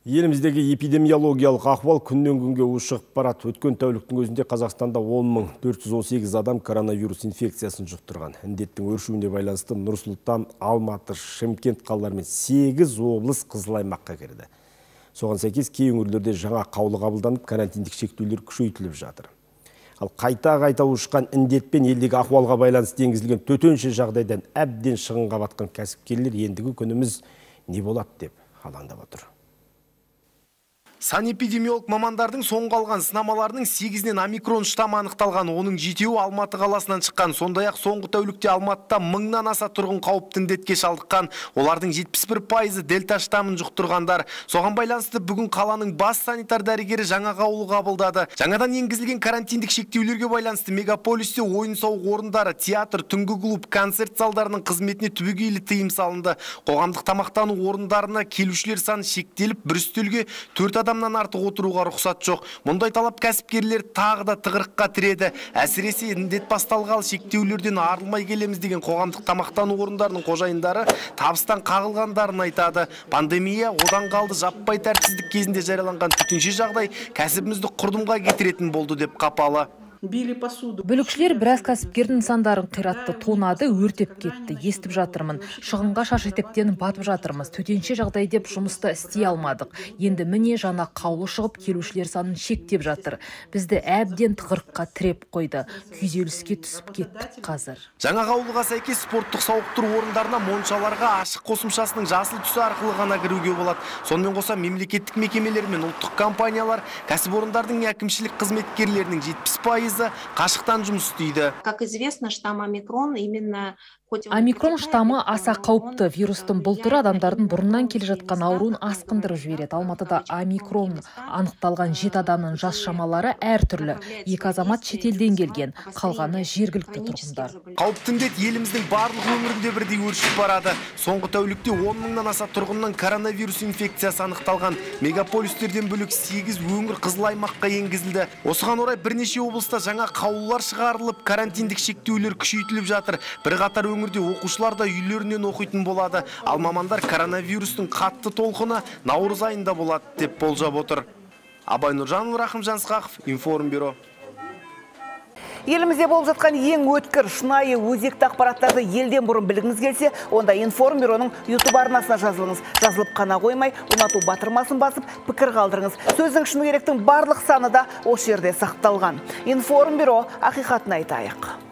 Еліміздегі эпидемиологиялық ахуал күннен күнге ушығып барады. Өткен тәуліктің өзінде Қазақстанда 10.418 адам коронавирус инфекциясын жұқтырған. Індеттің өршуіне байланысты Нұр-Сұлтан, Алматы, Шымкент қалалары мен 8 облыс қызыл аймаққа кірді. Соған сәйкес кей өңірлерде жаңа қаулы қабылданып, карантиндік шектеулер күшейтіліп жатыр. Ал қайта ушыққан індетпен елдегі ахуалға байланысты енгізілген төтенше жағдайдан әбден шығынға батқан кәсіпкерлер ендігі күніміз не болады деп алаңдап отыр. Санэпидемиолог мамандардың соңғы алған сынамаларының 8-нен омикрон штаммы анықталған. Оның 7-і Алматы қаласынан шыққан. Сондай-ақ соңғы тәулікте Алматыда 1000-нан аса тұрғын қауіпті індетке шалдыққан. Олардың 71%-і дельта штаммын жұқтырғандар. Соған байланысты бүгін қаланың бас санитар дәрігері жаңа қаулы қабылдады. Жаңадан енгізілген карантиндік шектеулерге байланысты мегаполисте ойын-сауық орындары, театр, түнгі клуб, концерт залдарының қызметіне түбегейлі тыйым салынды. Қоғамдық тамақтану орындарына келушілер саны шектеліп, бір үстелге 4 адамнан артық отыруға рұқсат жоқ. Мұндай талап кәсіпкерлер тағы да тығырыққа тіреді. Әсіресе індет басталғалы шектеулерден арылмай келеміз деген қоғамдық тамақтану орындарының қожайындары табыстан қағылғандарын айтады. Пандемия одан қалды, жаппай тәртіпсіздік кезінде жарияланған төтенше жағдай кәсібімізді құрдымға кетіретін болды деп қапалы. Бүлікшілер біраз кәсіпкердің нысандарын қиратты, тонады, өртеп кетті. Естіп жатырмын. Шығынға шаш етектен батып жатырмыз. Төтенше жағдай деп жұмысты істей алмадық. Енді міне жаңа қаулы шығып, келушілер санын шектеп жатыр. Бізді әбден тығырыққа тіреп қойды. Күйзеліске түсіп кеттік қазір. Жаңа қаулыға сәйкес спорттық сауықтыру орындарына моншаларға ашық қосымшасының жасыл түсі арқылы ғана кіруге болады. Сонымен қоса мемлекеттік мекемелер мен ұлттық компаниялар кәсіпорындардың әкімшілік қызметкерлерінің 70% қашықтан жұмыс істейді. Как известно, штамм омикрон именно Омикрон штаммы аса қауіпті. Вирустың бұл түрі адамдардың бұрыннан келе жатқан ауруын асқындырып жібереді. Алматыда омикрон анықталған 7 адамның жас шамалары әртүрлі. 2 азамат шетелден келген, қалғаны жергілікті тұрғындар. Қауіпті індет еліміздің барлық өңірінде бірдей өршіп барады. Соңғы тәулікте 10.000-нан аса тұрғыннан коронавирус инфекциясы анықталған. Мегаполистерден бөлек 8 өңір қызыл аймаққа енгізілді. Осыған орай бірнеше облыста жаңа қаулылар шығарылып, карантиндік шектеулер күшейтіліп жатыр. Бірқатар өңірде оқушылар да үйлерінен оқитын болады. Ал мамандар коронавирустың қатты толқыны наурыз айында болады деп болжап отыр. Абай Нұржанов, Рахымжан Сқақов, Информбюро. Елімізде болып жатқан ең өткір, шынайы, өзекті ақпараттарды елден бұрын білгіңіз келсе, онда Информбюроның YouTube арнасына жазылыңыз. Жазылып қана қоймай, ұнату батырмасын басып, пікір қалдырыңыз. Сөздің шыны керектің барлық саны да осы жерде сақталған. Информбюро, ақиқатын айтайық.